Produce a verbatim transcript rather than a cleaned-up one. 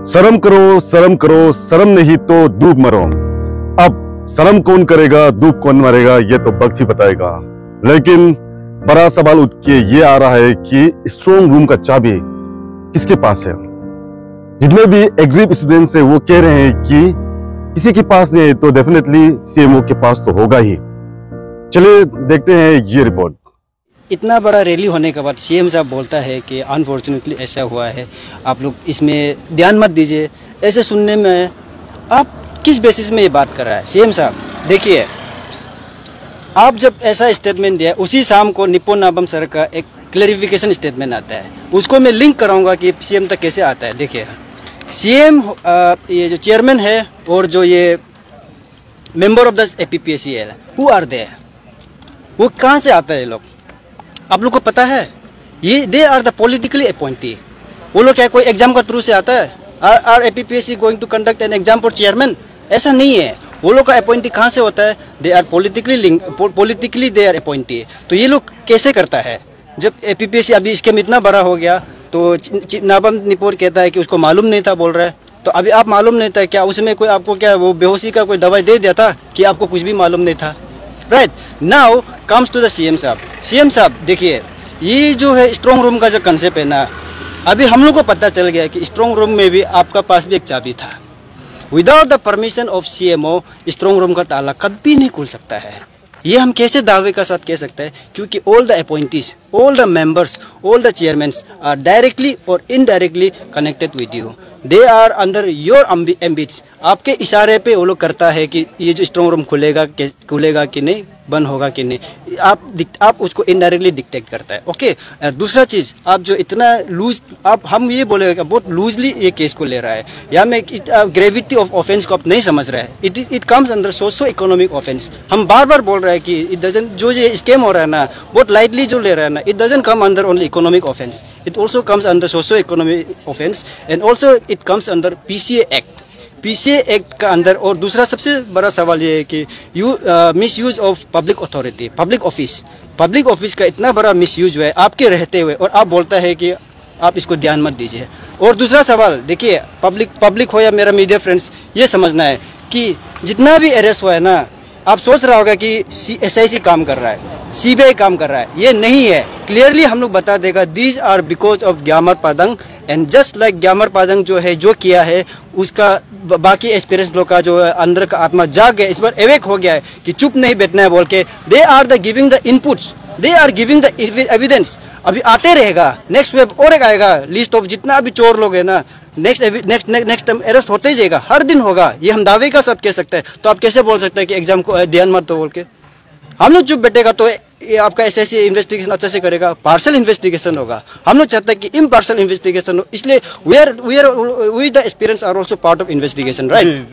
शर्म करो, शर्म करो, शर्म नहीं तो डूब मरो। अब शर्म कौन करेगा, डूब कौन मरेगा, ये तो वक्त ही बताएगा। लेकिन बड़ा सवाल उठ के ये आ रहा है कि स्ट्रॉन्ग रूम का चाबी किसके पास है। जितने भी एग्रीड स्टूडेंट्स है वो कह रहे हैं कि किसी के पास नहीं है, तो डेफिनेटली सीएमओ के पास तो होगा ही। चलिए देखते हैं ये रिपोर्ट। इतना बड़ा रैली होने के बाद सीएम साहब बोलता है कि अनफॉर्चुनेटली ऐसा हुआ है, आप लोग इसमें ध्यान मत दीजिए। ऐसे सुनने में आप किस बेसिस में ये बात कर रहा है सीएम साहब? देखिए, आप जब ऐसा स्टेटमेंट दिया, उसी शाम को निप्पो नाबम सर का एक क्लैरिफिकेशन स्टेटमेंट आता है, उसको मैं लिंक कराऊंगा कि सीएम तक कैसे आता है। देखिए, सीएम ये जो चेयरमैन है और जो ये मेंबर ऑफ द एपीपीएससी है, हु आर दे, वो कहाँ से आता है ये लोग? आप लोग को पता है? ये they are the politically appointee. वो लोग क्या कोई एग्जाम का थ्रू से आता है? Are are APPSC going to conduct an exam for chairman? ऐसा नहीं है। वो लोग का अपॉइंटी कहाँ से होता है? They are politically link, politically they are appointee. तो ये लोग कैसे करता है? जब एपीपीएससी अभी स्कैम इतना बड़ा हो गया तो नाबम निपोर कहता है कि उसको मालूम नहीं था, बोल रहा है। तो अभी आप मालूम नहीं था क्या? उसमें कोई आपको क्या वो बेहोशी का कोई दवाई दे दिया था कि आपको कुछ भी मालूम नहीं था? Right now comes to the CM साहब। सीएम साहब देखिए, ये जो है स्ट्रॉन्ग रूम का जो कंसेप्ट है ना, अभी हम लोग को पता चल गया कि स्ट्रॉन्ग रूम में भी आपका पास भी एक चाबी था। Without the permission of CMO strong room का ताला कभी नहीं खुल सकता है। ये हम कैसे दावे का साथ कह सकते हैं? क्योंकि all the appointees, all the members, all the chairmans are directly और indirectly connected with you. They are under your ambits. आपके इशारे पे वो लोग करता है कि ये जो स्ट्रॉन्ग रूम खुलेगा खुलेगा कि नहीं, बंद होगा कि नहीं, आप आप उसको इनडायरेक्टली डिक्टेट करता है। ओके, दूसरा चीज, आप जो इतना लूज, आप हम ये बोलेगा बहुत लूजली ये केस को ले रहा है, या में ग्रेविटी ऑफ ऑफेंस को आप नहीं समझ रहा है। It it comes under socio economic offence. हम बार बार बोल रहे हैं कि इट डजंट, जो ये स्कैम हो रहा है ना, बहुत लाइटली जो ले रहा है ना, it doesn't come under only economic offence, it also comes under socio economic offence and also it comes under PCA act. PCA act का अंदर। और दूसरा सबसे बड़ा सवाल ये है कि you misuse of public authority, public office, public office का इतना बड़ा मिस यूज हुआ है आपके रहते हुए, और आप बोलता है कि आप इसको ध्यान मत दीजिए। और दूसरा सवाल देखिए, पब्लिक पब्लिक हो या मेरा मीडिया फ्रेंड्स, ये समझना है कि जितना भी अरेस्ट हुआ है ना, आप सोच रहा होगा कि एसआईसी काम कर रहा है, सीबीआई काम कर रहा है। ये नहीं है। क्लियरली हम लोग बता देगा, these are because of Gyamar Padang and just like Gyamar Padang जो है जो किया है, उसका बाकी एक्सपीरियंस लोग का जो अंदर का आत्मा जाग गया, इस बार एवेक हो गया है कि चुप नहीं बैठना है बोल के। They are the giving the inputs, they are giving the evidence. अभी आते रहेगा, नेक्स्ट वेब और एक आएगा लिस्ट ऑफ जितना भी चोर लोग है ना, next next next time arrest होते ही जाएगा, हर दिन होगा। ये हम दावे का साथ कह सकते हैं। तो आप कैसे बोल सकते हैं कि एग्जाम को ध्यान मत दो बोल के? हम लोग चुप बैठेगा तो ये आपका एसआईसी इन्वेस्टिगेशन अच्छे से करेगा, पार्सल इन्वेस्टिगेशन होगा। हम लोग चाहते हैं कि इम्पार्शियल इन्वेस्टिगेशन हो, इसलिए we are we are we the experience are also part of investigation, right?